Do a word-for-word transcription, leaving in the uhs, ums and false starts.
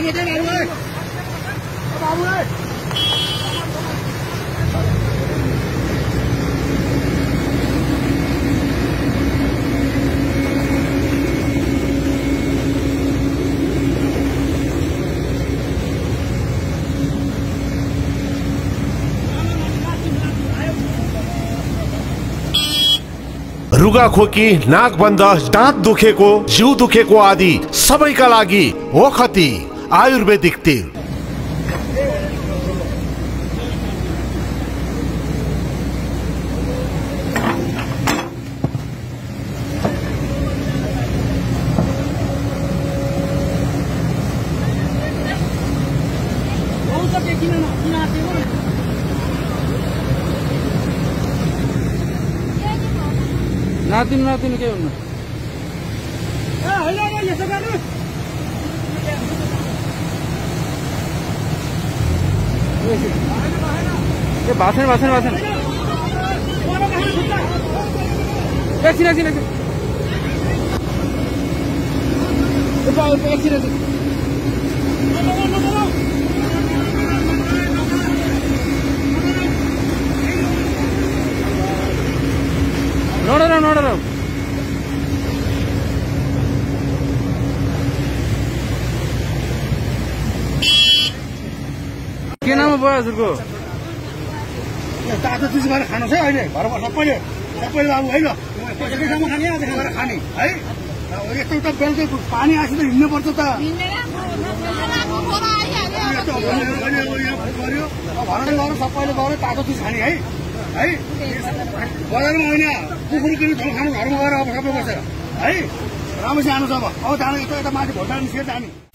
रुगा खोकी, नाक बन्द, दाँत दुखेको, जिउ दुखेको आदि सबैका लागि ओखती आयुर्वेदिक तेल। नातिन नातिन के हुन्न ए भाषण भाषण भाषण एकछिन एकछिन एकछिन एकछिन एकछिन ನೋಡೋಣ ನೋಡೋಣ के नाम भयो हजुरको? तातो चिज गरेर खानु छ अहिले घरमा सबैले सबैले बाबु है ल पैसासम्म खाने आज खाएर खाने है यस्तो त बेलुकै पानी आएपछि त हिँड्नु पर्छ त गऱ्यो घरमा गएर सबैले गएर तातो चिज खाने है है बजारमा होइन कुकुर किन्नु ठाउँ खानु घरमा गएर अब सबै बसेर है राम्रोसँग जानु छ अब अब जानु यता यता माथि भोट जानु जाने